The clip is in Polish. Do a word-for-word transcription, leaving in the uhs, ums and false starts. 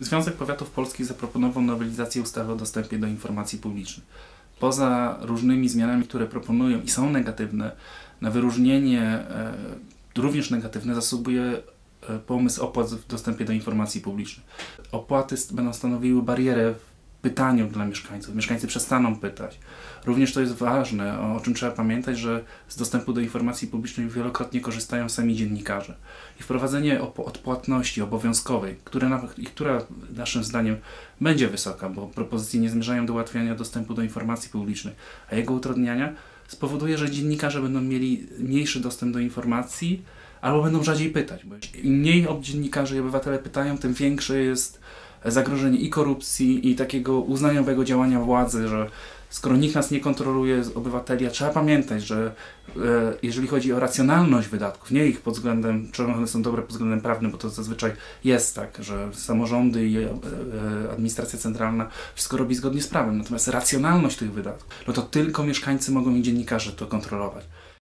Związek Powiatów Polskich zaproponował nowelizację ustawy o dostępie do informacji publicznej. Poza różnymi zmianami, które proponują i są negatywne, na wyróżnienie e, również negatywne zasługuje e, pomysł opłat w dostępie do informacji publicznej. Opłaty będą stanowiły barierę w pytaniu dla mieszkańców. Mieszkańcy przestaną pytać. Również to jest ważne, o czym trzeba pamiętać, że z dostępu do informacji publicznej wielokrotnie korzystają sami dziennikarze. I wprowadzenie odpłatności obowiązkowej, które na, i która naszym zdaniem będzie wysoka, bo propozycje nie zmierzają do ułatwiania dostępu do informacji publicznej, a jego utrudniania spowoduje, że dziennikarze będą mieli mniejszy dostęp do informacji albo będą rzadziej pytać. Bo im mniej dziennikarzy i obywatele pytają, tym większe jest zagrożenie i korupcji, i takiego uznaniowego działania władzy, że skoro nikt nas nie kontroluje z obywateli, a trzeba pamiętać, że e, jeżeli chodzi o racjonalność wydatków, nie ich pod względem, czy one są dobre pod względem prawnym, bo to zazwyczaj jest tak, że samorządy i e, administracja centralna wszystko robi zgodnie z prawem, natomiast racjonalność tych wydatków, no to tylko mieszkańcy mogą i dziennikarze to kontrolować.